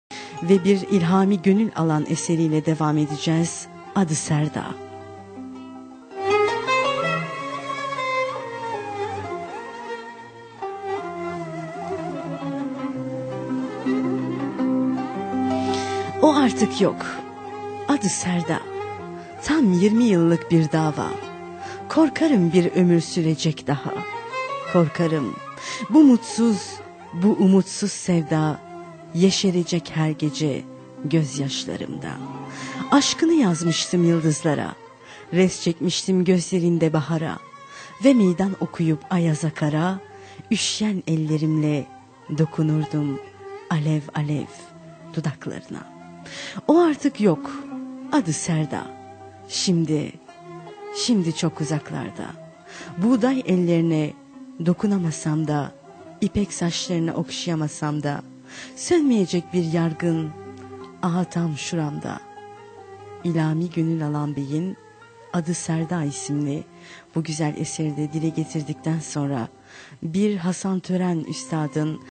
ve bir ilhami gönül alan eseriyle devam edeceğiz. Adı Serda. O artık yok. Adı Serda. Tam 20 yıllık bir dava. Korkarım bir ömür sürecek daha. Korkarım bu mutsuz, bu umutsuz sevda yeşerecek her gece gözyaşlarımda. Aşkını yazmıştım yıldızlara, res çekmiştim gözlerinde bahara ve meydan okuyup ayaza kara, üşüyen ellerimle dokunurdum alev alev dudaklarına. O artık yok. Adı Serda. Şimdi çok uzaklarda. Buğday ellerine dokunamasam da, ipek saçlarını okşayamasam da, sönmeyecek bir yargın, aha tam şuramda. İlhami gönül alan beyin, Adı Serda isimli bu güzel eseri de dile getirdikten sonra bir Hasan Tören üstadın